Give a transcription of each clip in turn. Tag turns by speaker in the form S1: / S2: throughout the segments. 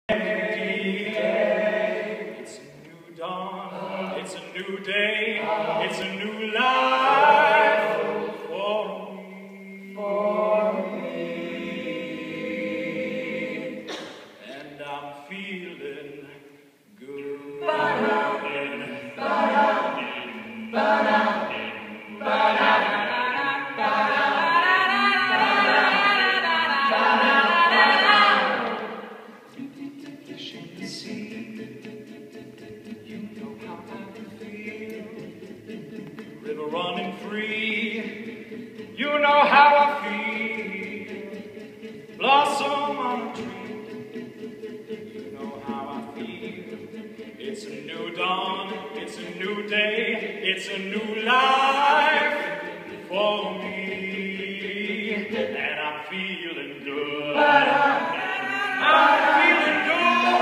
S1: It's a new dawn, it's a new day, it's a new life for me. And I'm feeling good. River running free, you know how I feel. Blossom on a tree, you know how I feel. It's a new dawn, it's a new day, it's a new life for me. And I'm feeling good. I'm feeling good.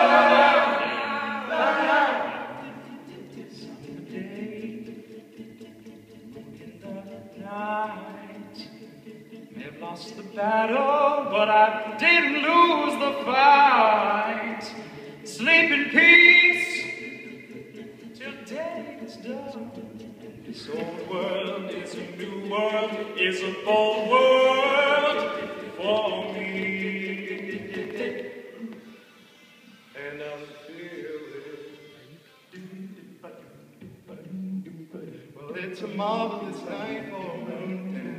S1: May have lost the battle, but I didn't lose the fight. Sleep in peace till day is done. This old world is a new world, is a bold world for me. And I'm feeling. Well, it's a marvelous night for a moon dance.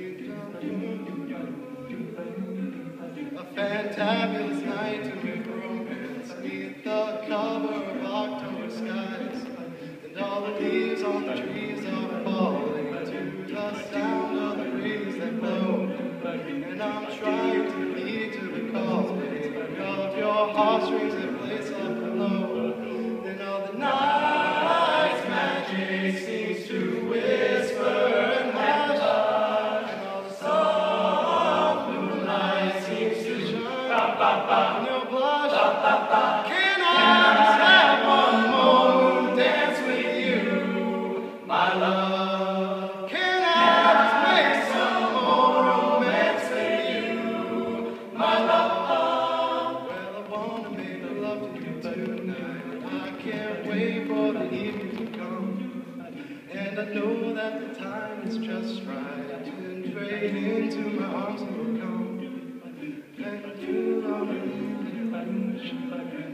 S1: A fantabulous night to make romance. Beneath the cover of October skies, and all the leaves on the trees are falling to the sound of the breeze that blow. And I'm trying to lead to the calling of your heartstrings that place up below. And all the night's magic seems to whisper and hush, and all the soft moonlight seems to shine on your blush. Can I just have one more dance with you, my love? Can I just make some more romance with you, my love? Well, I wanna make love to you tonight. I can't wait for the evening to come, and I know that the time is just right to trade into my arms and come. And you know